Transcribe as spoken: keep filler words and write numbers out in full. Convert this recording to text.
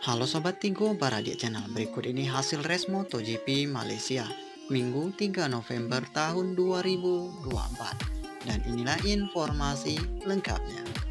Halo Sobat Tigo Baradia Channel, berikut ini hasil race MotoGP Malaysia Minggu tiga November tahun dua ribu dua puluh empat. Dan inilah informasi lengkapnya.